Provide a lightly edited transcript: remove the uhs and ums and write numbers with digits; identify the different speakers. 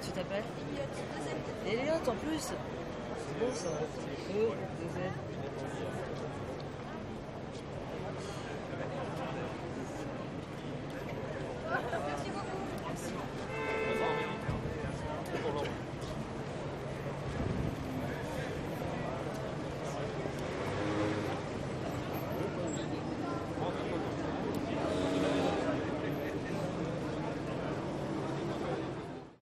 Speaker 1: Tu t'appelles Elliot en plus. C'est bon ça. E2L.